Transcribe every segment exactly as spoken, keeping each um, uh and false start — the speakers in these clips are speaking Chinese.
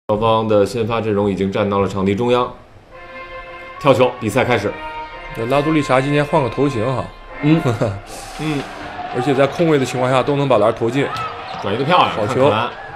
双方的先发阵容已经站到了场地中央，跳球，比赛开始。 这拉杜利查今天换个头型哈， 嗯嗯， 而且在空位的情况下都能把篮投进， 转移的漂亮， 好球！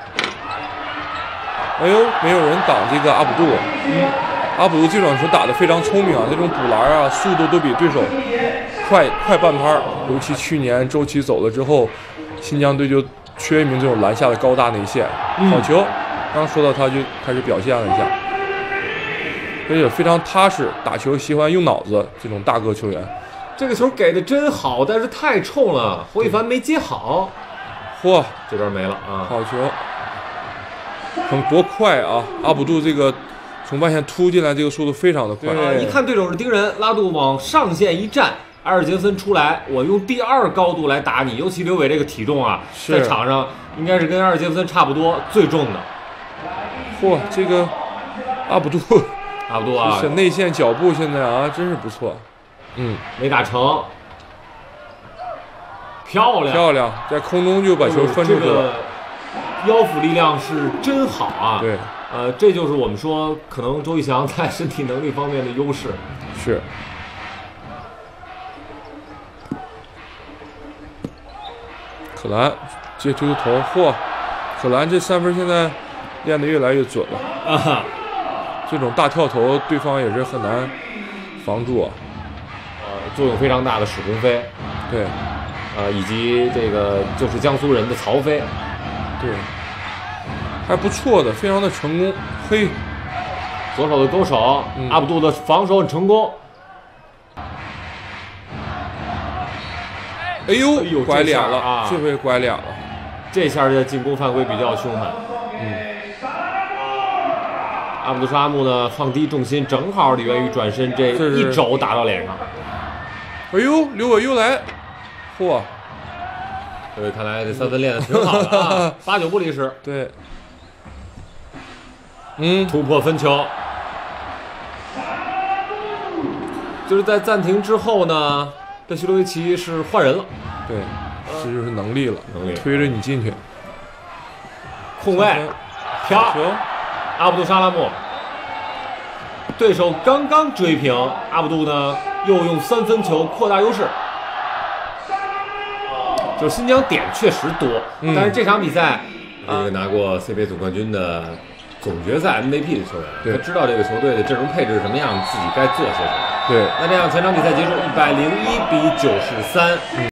哎呦，没有人挡这个阿卜杜。 嗯， 阿卜杜这种球打得非常聪明啊，这种补篮啊，速度都比对手快快半拍。尤其去年周琦走了之后，新疆队就缺一名这种篮下的高大内线。好球！刚说到他就开始表现了一下，而且非常踏实，打球喜欢用脑子，这种大个球员。 这个球给的真好，但是太冲了，侯一凡没接好。 嚯， 这边没了啊！ 好球，很多快啊！阿卜杜这个从外线突进来，这个速度非常的快。 啊，一看对手是盯人，拉杜往上线一站，埃尔杰森出来，我用第二高度来打你。尤其刘伟这个体重啊，在场上应该是跟埃尔杰森差不多最重的。 嚯，这个阿卜杜， 阿卜杜啊， 是内线脚步现在啊，真是不错。嗯， 没打成，漂亮漂亮，在空中就把球分出去了。 这个腰腹力量是真好啊。 对， 呃，这就是我们说可能周逸翔在身体能力方面的优势。 是。可兰接球就投，嚯，可兰这三分现在练得越来越准了啊！ 这种大跳投，对方也是很难防住啊。 呃，作用非常大的史鸿飞， 对， 呃，以及这个就是江苏人的曹飞， 对，还不错的，非常的成功。嘿， 左手的勾手，嗯、阿卜杜的防守很成功。 哎呦， 哎呦拐脸了啊！ 这回拐脸了， 这下的进攻犯规比较凶狠。 嗯， 阿卜杜沙木呢放低重心，正好李元宇转身，这一肘打到脸上。 哎呦，刘伟又来，嚯！ 各位看来这三分练的挺好的啊，八九不离十。 对，嗯， 突破分球，就是在暂停之后呢。这西罗维奇是换人了， 对，这就是能力了， 能力推着你进去， 控卫，飘，阿卜杜沙拉木，对手刚刚追平，阿卜杜呢又用三分球扩大优势，就是新疆点确实多，嗯、但是这场比赛，这个拿过 C B A 总冠军的总决赛 M V P 的球员，他知道这个球队的阵容配置是什么样，自己该做些什么。 对， 那这样全场比赛结束，一百零一比九十三。